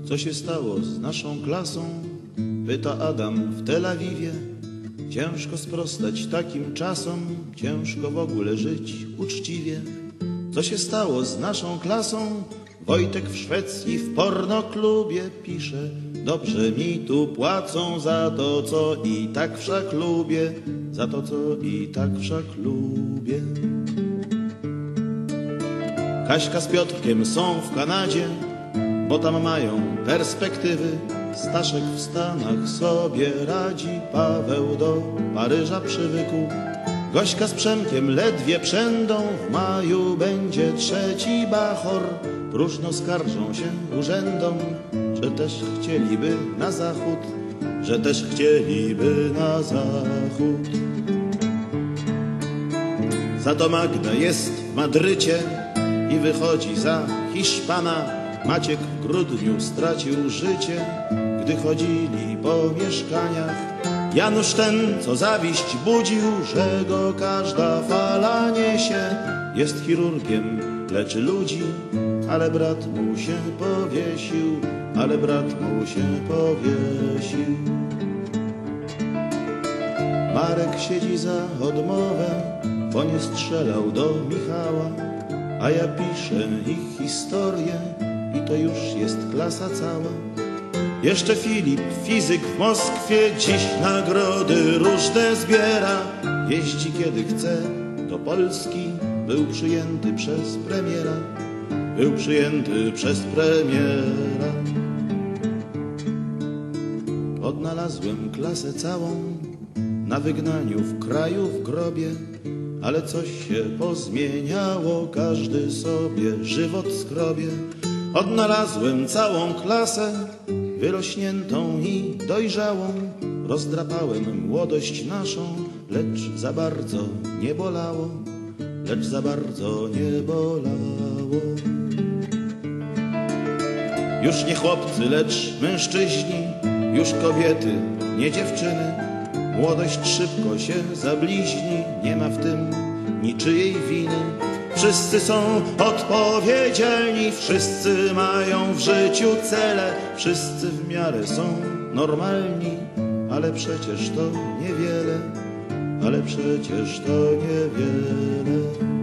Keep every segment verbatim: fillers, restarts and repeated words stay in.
Co się stało z naszą klasą? Pyta Adam w Tel Awiwie. Ciężko sprostać takim czasom, ciężko w ogóle żyć uczciwie. Co się stało z naszą klasą? Wojtek w Szwecji w pornoklubie pisze. Dobrze mi tu płacą za to, co i tak wszak lubię, za to, co i tak wszak lubię. Kaśka z Piotrkiem są w Kanadzie, bo tam mają perspektywy. Staszek w Stanach sobie radzi, Paweł do Paryża przywykł. Gośka z Przemkiem ledwie przędą, w maju będzie trzeci bachor. Próżno skarżą się urzędom, że też chcieliby na zachód, że też chcieliby na zachód. Za to Magda jest w Madrycie i wychodzi za Hiszpana. Maciek w grudniu stracił życie, gdy chodzili po mieszkaniach. Janusz ten, co zawiść budził, że go każda fala niesie. Jest chirurgiem, leczy ludzi, ale brat mu się powiesił, ale brat mu się powiesił. Marek siedzi za odmowę, bo nie strzelał do Michała, a ja piszę ich historię i to już jest klasa cała. Jeszcze Filip, fizyk w Moskwie, dziś nagrody różne zbiera. Jeździ kiedy chce do Polski, był przyjęty przez premiera, był przyjęty przez premiera. Odnalazłem klasę całą na wygnaniu w kraju w grobie, ale coś się pozmieniało, każdy sobie żywot skrobie. Odnalazłem całą klasę, wyrośniętą i dojrzałą. Rozdrapałem młodość naszą, lecz za bardzo nie bolało, lecz za bardzo nie bolało. Już nie chłopcy, lecz mężczyźni, już kobiety, nie dziewczyny. Młodość szybko się zabliźni, nie ma w tym niczyjej winy. Wszyscy są odpowiedzialni, wszyscy mają w życiu cele, wszyscy w miarę są normalni, ale przecież to niewiele, ale przecież to niewiele.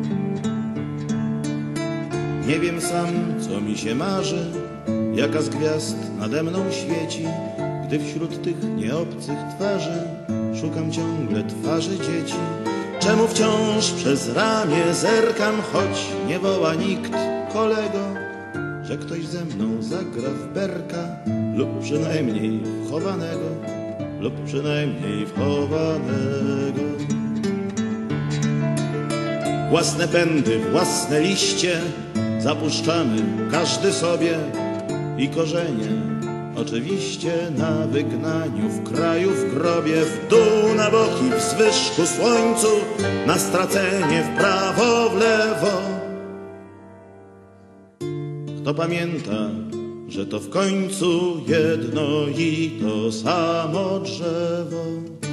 Nie wiem sam, co mi się marzy, jaka z gwiazd nade mną świeci, gdy wśród tych nieobcych twarzy szukam ciągle twarzy dzieci. Czemu wciąż przez ramię zerkam, choć nie woła nikt kolego, że ktoś ze mną zagra w berka, lub przynajmniej wchowanego, lub przynajmniej wchowanego. Własne pędy, własne liście zapuszczamy każdy sobie i korzenie oczywiście na wygnaniu, w kraju w grobie, w dół na boki, w zwyżku słońcu, na stracenie w prawo, w lewo. Kto pamięta, że to w końcu jedno i to samo drzewo.